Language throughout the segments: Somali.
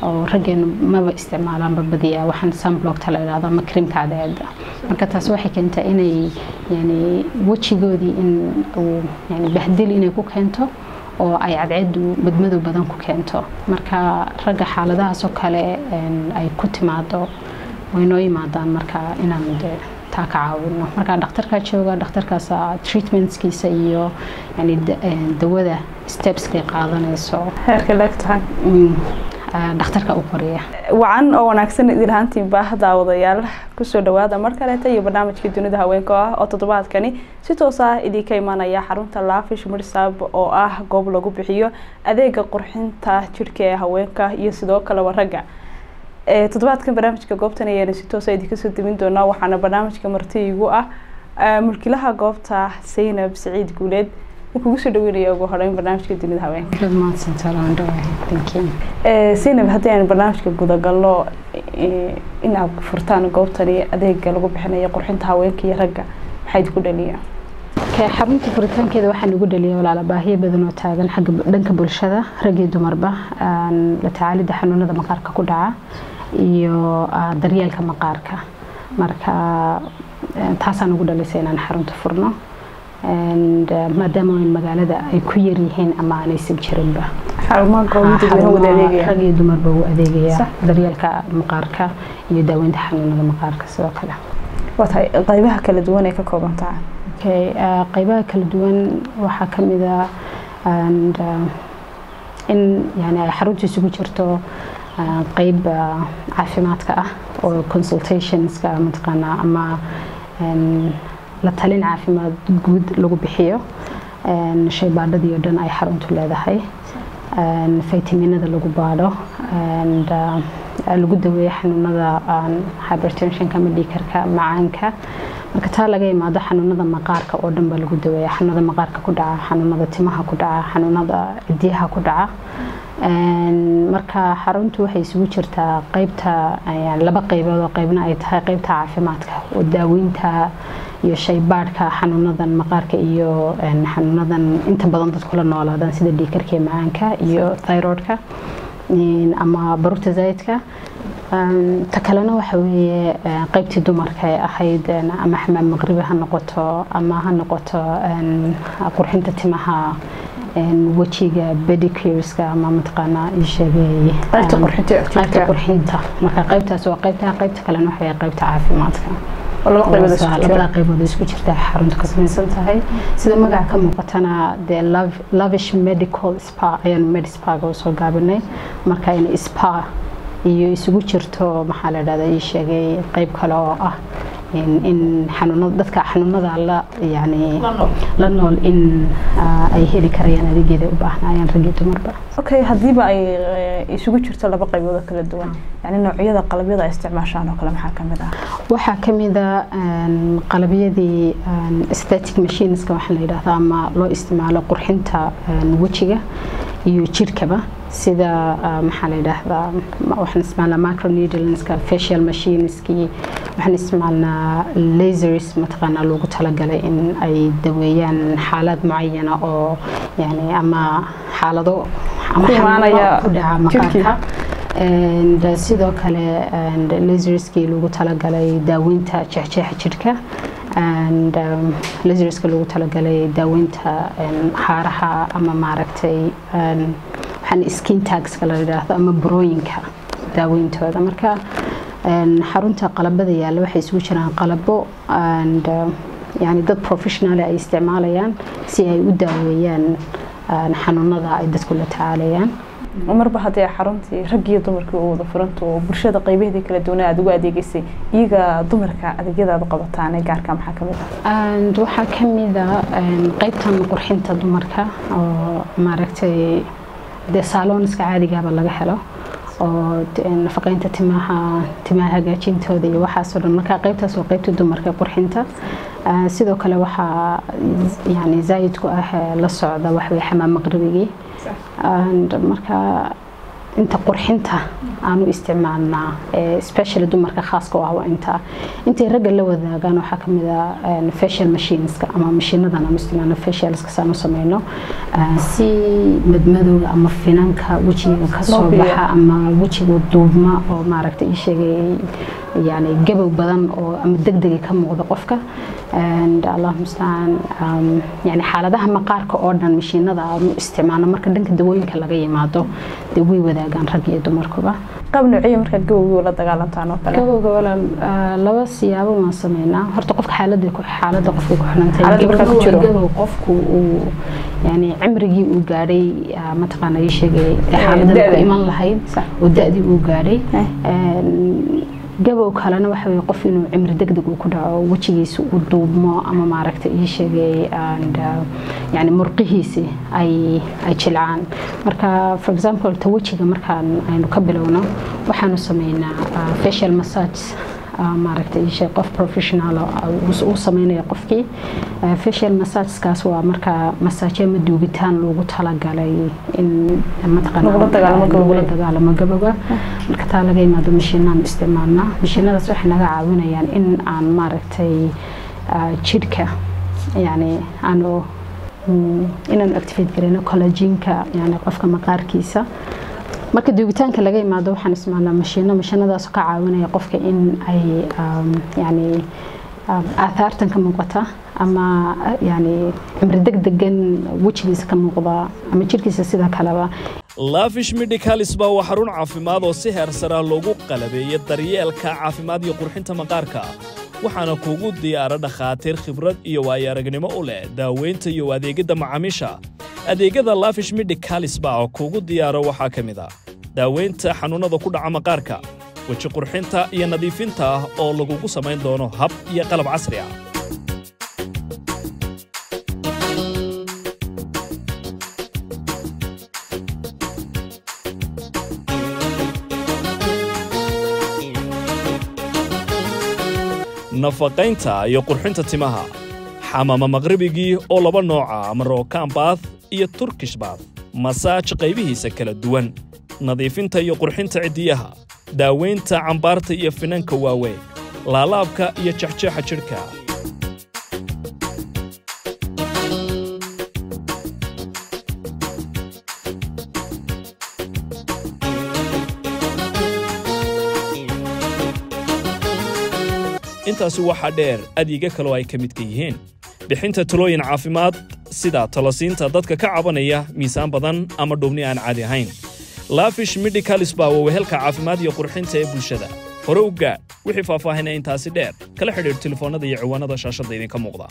oo raggeenu maba isticmaalaan badiyaa waxaan sunblock la yiraahdo ama creamka cadceedda marka taas waxay keentaa inay yani wajigoodii in uu yani bahdil inay ku keento oo ay cadceeddu badmadow badan ku keento marka ragga xaaladahaas oo kale ay ku timaado way noo yimaadaan marka inaan taa ka caawino marka dhakhtarka jooga dhakhtarkaas treatmentskiisa iyo yani dawada stepska qaadanayso heerka lagtahay dhakhtarka u qoriya wacan oo wanaagsan idin ahaantiin baahda wadayaal ku soo dhawaada mar kale iyo barnaamijka dunida haweenka oo toddobaadkani si toos ah idinka imaanaya xarunta Lavish Mursab oo ah goob lagu bixiyo adeega qurxinta jirka ee haweenka iyo sidoo kale ragga toddobaadkan barnaamijka goobtan ayaan si toos ah idinka soo dimin doonaa waxaana barnaamijka martiigu ah mulkiilaha goobta Zainab Saciid Guuleed kugu soo dhaweynaya ugu horeyn barnaamijka dunida haweenka Zainab haddii aan barnaamijka guda galno in aad furtaan goobtani adeega lagu bixinayo qurxinta haweenka iyo ragga maxay ku dhaliyaan xarunta furitaankeeda waxaan ugu dhaliyay walaal baahiyo badan oo taagan xagga dhanka bulshada rag iyo dumarba la tacaalida xanuunada maqaarka ku dhaca iyo daryeelka maqaarka marka taasaan ugu dhalisay inaan xarunta furno maadaama magaalada ay ku yar yihiin ama aanay sib jirinba xarumaha goobta wada adeegaya rag iyo dumarba u adeegaya daryeelka maqaarka iyo daaweynta xanuunada maqaarka sidoo kale waxay qaybaha kala duwan ee ka kooban tahay qaybaha kala duwan waxa kamid ah in yani ay xaruntu isugu jirto qayb caafimaadka ah oo consultationska mataqaana ama la talin caafimaad guud lagu bixiyo shaybaadhada iyo dhan ay xaruntu leedahay faytaminada lagu baadho lagu daweeyo xanuunada hypertensionka ama dhiigkarka macaanka marka taa laga yimaado xanuunada maqaarka oo dhan ba lagu daweeyo xanuunada maqaarka ku dhaca xanuunada timaha ku dhaca xanuunada cidiyaha ku dhaca marka xaruntu waxay isugu jirtaa qaybta laba qaybood oo qaybna ay tahay qaybta caafimaadka oo daaweynta iyo shaybaadhka xanuunadan maqaarka iyo xanuunadan inta badan dadku la noolaadaan sida dhiigkarka macaanka iyo thyroidka ama baruurta zaydka ta kalena waxa weeye qaybtii dumarka ee ahayd ama xamaam maqribi ha noqoto ama ha noqoto qurxinta timaha wajiga pedicureska ama mataqaana sheegay qaybta qurxinta marka qaybtaas waa qaybta kalena waxa weeye qaybta caafimaadka labada qaybood isku jirta xarunta ka samaysan tahay sida magaca ka muuqatana the Lavish Medical Spa ayaan med spa oo soo gaabinay marka in spa iyo isugu jirto maxaa la yiraahdaa ii sheegay qayb kale oo ah in xanuunada dadka xanuunada yani la nool in ay heli karayaan adeegyada u baahnayaan rag iyo dumarba okay hadiiba ay isugu jirto laba qaybood kala duwan yani noocyada qalabyada ay isticmaashaan oo kale maxaa kamid ah waxa kamid ah qalabyadii aesthetic machines ka waxa la yiraahdaa ama loo isticmaalo qurxinta wajiga iyo jirkaba sida maxaa la yiraahdaa waxaan isticmaalnaa microneedlingska facial machineski waxaan isticmaalnaa lasers mataqaana loogu talagalay in ay daweeyaan xaalad muayana oo yani ama xaalado ama xanuunada ku dhaca maqaarka sidoo kale laserski loogu talagalay daaweynta jeexjeexa jirka laserska loogu talagalay daaweynta haaraha ama maaragtay waxaan skin tags la yiraahdo ama burooyinka daaweyntooda marka xarunta qalabada yaala waxay isugu jiraan qalabo yani dad professional ay isticmaalayaan si ay u daaweeyaan xanuunada ay dadku la tacaalayaan marba hadii xaruntii rag iyo dumarku oo wada furanto bulshada qaybaheeda kala duwan aad ugu adeegaysay iyaga dumarka adeegyada aad qabataan ee gaarka maxaa kamid ah waxa kamid ah qaybtan qurxinta dumarka oo maaragtay de salonska caadiga ah laga helo oo nafaqeynta timaha hagaajintooda iyo waxaas oo dhan marka qaybtaas oo qaybta dumarka qurxinta sidoo kale waxa yani zaid ku ah la socda wax way xamaam maqribigi marka inta qurxinta aanu isticmaalnaa especially dumarka khaaska ah waa inta ragga la wadaagaan waxa kamid ah facial machineska ama mashiinadan aan isticmaalno facialska saanu sameeyno si madmadowga ama finanka wajiga ka soo baxa ama wajiga duubma oo maaragtay ii sheegay يعني جبل بدن أو مدقدق كم وضع قفكة and الله مستعان يعني حالة ده مقارك أوردن مشين هذا استعمالنا مركز دنك دوين كلا جاي معده دوي وذا كان رجع دو مركبة قبل نوعية مركز جو ولا تقالن تانو جو ولا لو سيابه ما سمينا هرتقف حالة دك حالة قفك وحنا نتكلم جبل قفك يعني عمري وجاري ما تقنا يشجع حالة ده إيمان لهاي والدأدي وجاري جبل كلنا وحوي قفينه عمر دقدق وكده وجهيس ودوبما أما ما ركت يشجع and يعني مرقهيسي أي شلعان مركا for example توجه مركا إنه كبلونا وحنا سمينا facial massage ما ركت يشجع قف professional أو سمينا قفكي facial massage كاسوا مركا مساجين مدوبتان لوجود هلا قالي إن ما تقنا نقول تقال ما جبوا مركا تالا جاي ما دو مشينا استعمالنا مشينا بس إحنا قاعدين يعني إن عن ما ركتي شركة يعني أنو إن أكتفيد كرينا كولاجين يعني قفك مقار كيسة marka duubitaanka laga imaado waxaan ismaalna mashiinadaas ka caawinaya qofka in ay yani aathaartan ka muuqata ama yani cimri degdegan wajigiisa ka muuqda ama jirkiisa sida kaleba Lavish Medical Spa waa xarun caafimaad oo si heer sare loogu qalabeeyay daryeelka caafimaad iyo qurxinta maqaarka waxaana kuugu diyaara dhakhaatiir khibrad iyo waayo-aragnimo u leh daaweynta iyo adeegyada macaamiisha adeegyada Lavish Medical Spa oo kuugu diyaara waxaa kamid ah daaweynta xanuunada ku dhaca maqaarka waji qurxinta iyo nadiifinta oo lagu sameyn doono hab iyo qalab casri ah nafaqaynta iyo qurxinta timaha xamaama maqribigii oo laba nooc ah Moroccan bath iyo Turkish bath massage qaybihiisa kala duwan nadiifinta iyo qurxinta cidiyaha daaweynta cambaarta iyo finanka waaweyn laalaabka iyo jaxjaxa jirka intaas waxa dheer adeegyo kale oo ay ka mid yihiin bixinta talooyin caafimaad sida talasiinta dadka ka cabanaya miisaan badan ama dhubni aan caadi ahayn Lavish Medical Spa waa wehelka caafimaad iyo qurxinta ee bulshada hore u gaar wixii faahfaahinaya intaasi dheer kala xiriir telefoonada iyo ciwaanada shaashada idinka muuqda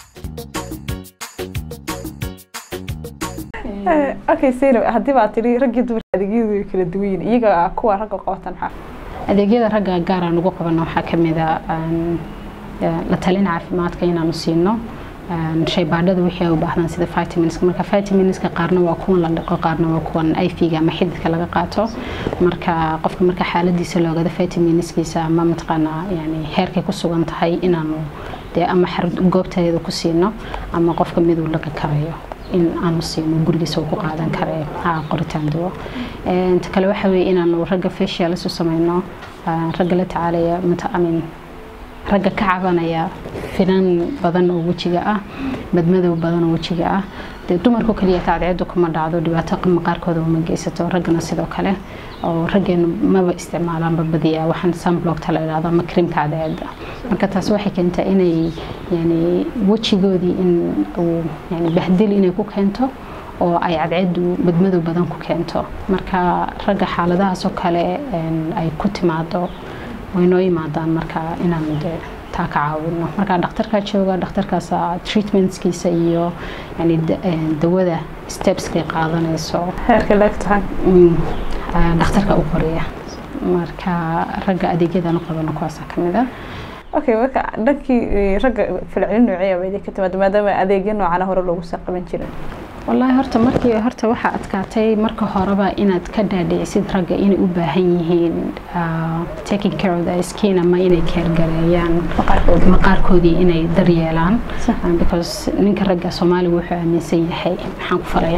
okay sir hadii baad tiri rag iyo dumar adeegyadu kala duwan iyaga kuwa rag qabtaan adeegyada ragga gaar aan ugu qabano waxa kamid ah la talin caafimaadka inaanu siino shaybaadhada wixii ay u baahdaan sida vitamins marka vitaminska qaarna waa kuwan la dhaqo qaarna waa kuwan IV-ga ama xididka laga qaato marka qofka marka xaaladiisa loogada vitaminskiisa ama matqana yani heerkay ku sugan tahay inaanu ama goobteeda ku siino ama qofka mid uu laga karayo in aanu siino gurigiisa ku qaadan karo qoritaan dawo inta kale waxa weey inaanu ragga facial soo sameeyno ragga la tacaalaya mutaamin ragga ka cabanaya finan badan oo wajiga ah badmadow badan oo wajiga ah dumarku kaliya taacdeedu kuma dhacdo dhibaato maqaarkooda uma geysato raggana sidoo kale oo raggeenu maba isticmaalaan badiya waxaan sunblock ta la yiraahdo ama cream taacdeeda marka taas waxay keentay inay yani wajigoodii in yani bahdil inay ku keento oo ay cadceedu badmadow badan ku keento marka ragga xaaladahaas oo kale ay ku timaado وينو يمادان مركا إنام ده تاكعاونا مركا دكتور كاتشوغا دكتور كاسا treatments كيسا إيو يعني دوّده steps كي قاعدنا يسوع هركلك تان دكتور كأوكوريا مركا رجع أديكي ده نقبل نقاسا كمدا أوكي وكا دكي رجع في العلم نوعية بدي كتب ما دام أديكي على هور لو ساق من شيء والله هرت مركي هرت waxa adkaatay marka horeba inaad ka dhaadhicid ragga inay u baahan yihiin taking care of their skin ama inay care gareeyaan maqaarkoodii inay daryeelaan because ninka ragga Soomaaliga wuxuu aaminsan yahay waxaan ku farayaa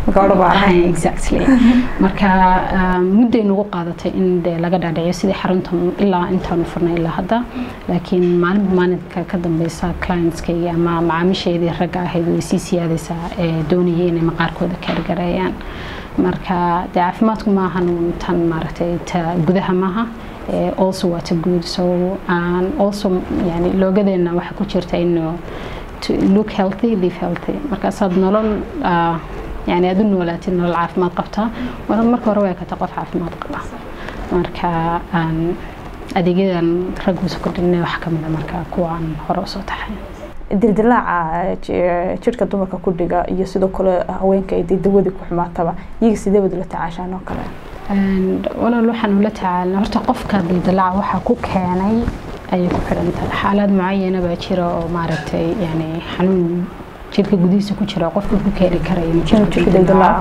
exactly marka muddo nagu qaadatay in laga dhaadhiciyo sidii xarunta ilaa intaan furnay ilaa hadda laakiin maalinka ka dambaysa clientskayga ama macaamiisheedii ragga ahayd way sii siyaadaysaa doonayay inay maqaarkooda kaargareeyaan marka caafimaadku maahan tan maaragtay ta gudaha maaha also what a good so and also yani loogadeena waxa ku jirta inuu to look healthy live healthy marka sad nolol يعني أدون ولاتي إنه العافمات قبتها وأنا مركو رواية كتقف عافمات قبتها مركا أديجي أن رجوز كلنا وحكم من مركا كوان هراسة تحين دلدلاع شركة دومك كودجا يسدو كل هوين كيدي دودي كحمات تبع يجسي دود للتعاشان وكله ولا لوحن ولا تعال هرتقف كدلدلاع وحكو كاني أي كحرنت حالات معينة بأشيرة معرفتي يعني حنون شركة جديدة كشرة قفل كيري كراي مشان دلدلاع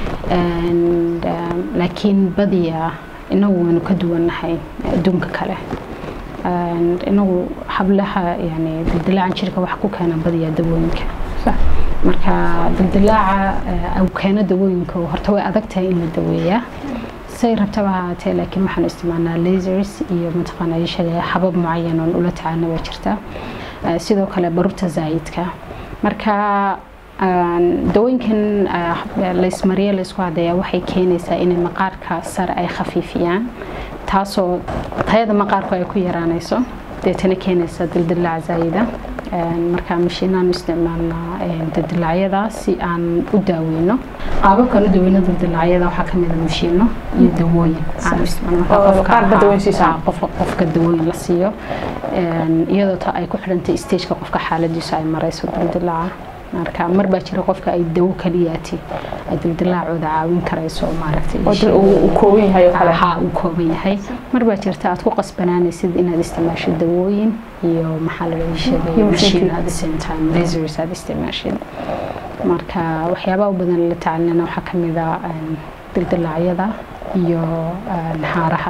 لكن بديا إنه نكدوا نحي دونك كله إنه حبلها يعني دلدلاع عن شركة وحكو كان بديا دوينك مركا دلدلاع أو كان دوينك وهرتوي أذكتها إن الدوية سير تبعها لكن ما حنستعملنا ليزرز يوم يشيل حبب معين ولا تعالنا بشرته سيدو كله بروبتا زايدك marka dawooyinkan la ismariyo la isku cadeeyo waxay keenaysaa in maqaarka sar ay khafiifiyaan taasoo tayada maqaarku ay ku yaraanayso deetana keenaysa dildilaac zaayida marka mashiinaan isticmaalnaa dildilaacyada si aan u daaweyno qaababkan u daaweyno dildilaacyada waxaa kamid ah mashiino iyo dawooyin aan isticmaalno qofka dawooyin la siiyo iyadoo ta ay ku xidhantay stage-ka qofka xaaladiisa ay marayso dildilaaca marka marba jira qofka ay dawo kaliyaati ay dildilaacooda caawin karayso maaragtay uu kooban yahay kale uu kooban yahay marba jirta aad ku qasbanaanaysid inaad isticmaasho dawooyin iyo maxaa la sheegay machine at the same time lasers aad isticmaashid marka waxyaabaha badan la tacaalina waxa kamid ah dildilaacyada iyo naxaaraha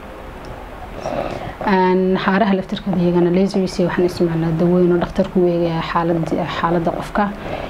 حارها لفترك ديجانا ليزريسي وحنا اسمعنا دواين ودكتور كوي حالة قفكة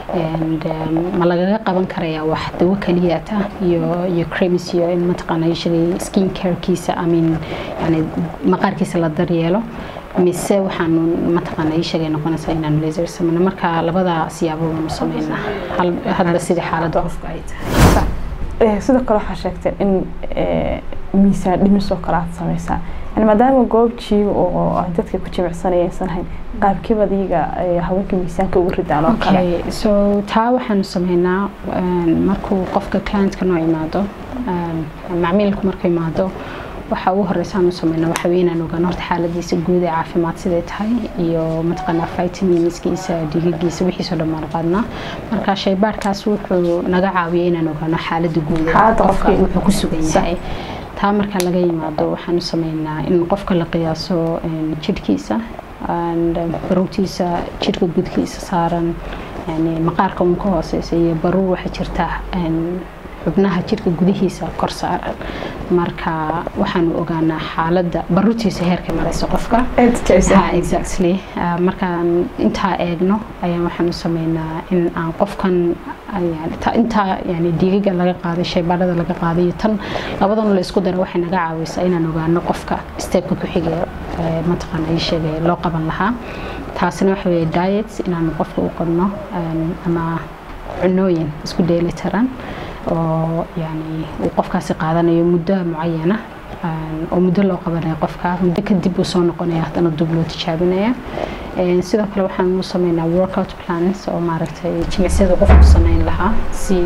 ما لقى قبل كريا واحد دوا كلياته يو كريمس يو إن متقنا يشري سكين كير كيسة أمين يعني مقار كيسة للدريالو ميسا وحنا متقنا يشري نقولنا سينا ليزر سمنا مركا لبدا سيابو مسمينا هذا سيد حالة قفكة sidoo kale waxa sheegtay in miisaan dhimisoo kala sameeysan in maadaama goobtii oo dadka ku jimicsanaysan hayn qaabkii badiga haweenka miisaanka ugu ridaan oo kale so taa waxaan sameeynaa markuu qofka client-ka noo imaado macmiilku markuu imaado waxa uu horeysaan sameeynaa waxa weyn inaan ogaano horta xaaladiisa guud ee caafimaad sidee tahay iyo mataqaanaa vitaminskiisa dhiiggiisa wixii soo dhamaan qaadna marka shaybaadkaas wuxuu naga caawiyay inaan ogaano xaaladda guud ee qofka wuxuu ku sugan yahay taa marka laga yimaado waxaan sameeynaa in qofka la qiyaaso jidhkiisa baruurtiisa jidhka gudkiisa saaran yani maqaarka uu ka hooseeyo iyo baruur waxa jirta xubnaha jidhka gudihiisa kor saaran marka waxaan ogaanaa xaaladda baruurtiisa heerka maraysa qofka exactly marka inta eegno ayaan waxaan sameeynaa in aan qofkan inta yani dhiigga laga qaaday shaybaadhada laga qaaday tan labadan la isku daro waxay naga caawisaa inaan ogaano qofka step-ka ku xigay mataqaanaa ay sheegay loo qaban lahaa taasina waxa weeye diet inaan qofka u qadno ama cunooyin isku dheelitiran oo yani uu qofkaasi qaadanayo muddo muayana oo muddo loo qabanayo qofka muddo kadib uu soo noqonayo hadana dib loo tijaabinayo sidoo kale waxaan u sameeynaa workout plans oo maaragtay jimicsiyada qofku sameyn lahaa si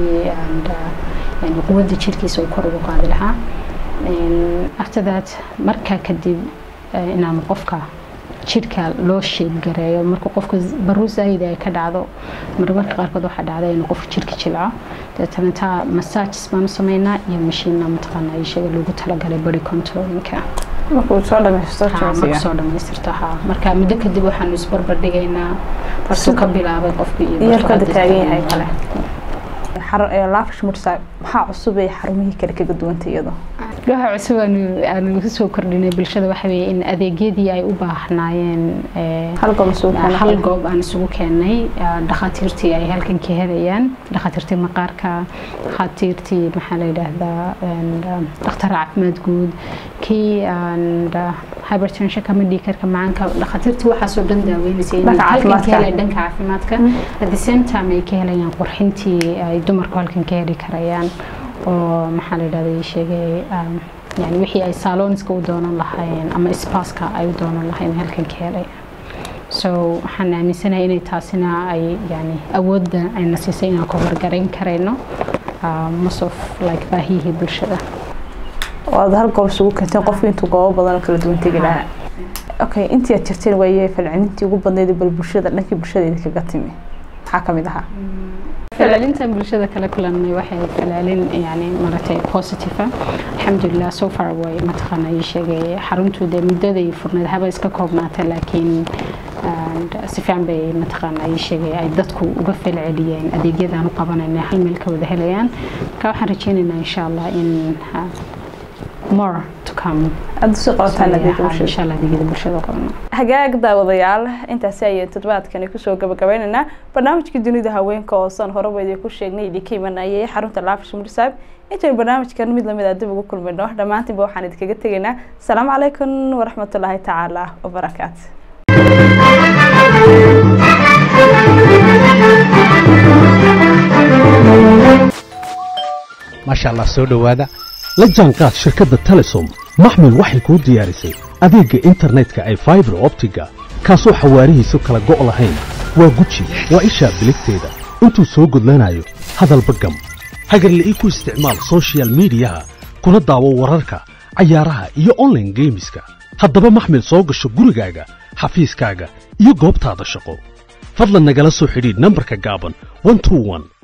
yani quwadda jirkiisa uu kor ugu qaadi lahaa after that marka kadib inaan qofka jidhka loo sheeg gareeyo marka qofka baruur zaid ay ka dhacdo marmarka qaarkood waxa dhacday in qofka jidhka jilco deetana massages baan sameeynaa iyo mashiinna mataqaanaa ay sheeg lagu talagalay body contouringka markuu soo dhamaystirto marka muddo kadib waxaan isbarbar dhigaynaa markuu ka bilaabay qofka iyo ka taagan yahay kale laafish mursa maxaa cusub ee xarumihii kale kaga duwantay iyadoo waxa cusub aanu ku soo kordhinay bulshada waxa weeye in adeegyadii ay u baahnaayeen hal goob aan isugu keenay dhakhaatiirtii ay halkan ka helayaan dhakhaatiirtii maqaarka dhakhaatiirtii maxaa la yiraahdaa dhakhtar caafimaad guud kii hypertension kama dhiikarka macaanka dhakhaatiirtii waxa soo dhan daaweynaysa in halkan ka helay dhanka caafimaadka at the same time ay ka helayaan qurxintii ay dumarku halkan ka heli karayaan oo maxaa la yiraahdaa sheegay yani wixii ay salonska u doonan lahayn ama spaska ay u doonan lahayn halkan ka helay so waxaan aaminsanahay inay taasina ay yani awoodda ay nasiisay inaan ku horgareyn karayno most of like baahiyihii bulshada waad hal goob isugu keenteen qofka intuu goobo badan oo kala duwan tegi lahaa okay intii aad jirteen waayee falcelintii ugu badneyd bal bulshada dhankii bulshada idinkaga timi maxaa ka mid ahaa فعليا بالشدة كلا كلنا واحد فعليا يعني مرتين positive الحمد لله so far away ما تخنا يشجع حرمته ده مدة ده يفرنا ده بس كقومات لكن سفيان بي ما تخنا يشجع عدتكو وقفل عليين أدي جدا نقابنا إن حل ملك وذهليان كوحرجين إن شاء الله إن more to come أدرس قرطة إن شاء الله دي برشة قرنا حاجة داوديال أنت سيء تتبعت كان يكسو قبلنا برنامج كدني ده هوين كوصان هرب يدي كل شيء نيدي كي من أيه حرمت العافية مرساب أنت البرنامج كان مثل ما ده بقول كل من واحدة ما أنت بوحنا دكتورنا السلام عليكم ورحمة الله تعالى وبركاته ما شاء الله سودو هذا la jaanqaad shirkadda Telesom maxmil waxay ku diyaarisay adeegga internetka ay fiber optiga kaasoo xawaarihiisu kala go' lahayn waa guji waa isha biligteeda intuu soo gudlanayo hadalba gam hagarle ii ku isticmaal social media kuna daawo wararka cayaaraha iyo online gameska haddaba maxmil soo gasho gurigaaga xafiiskaaga iyo goobtaada shaqo fadlan nagala soo xidhiidh nambarka gaaban 121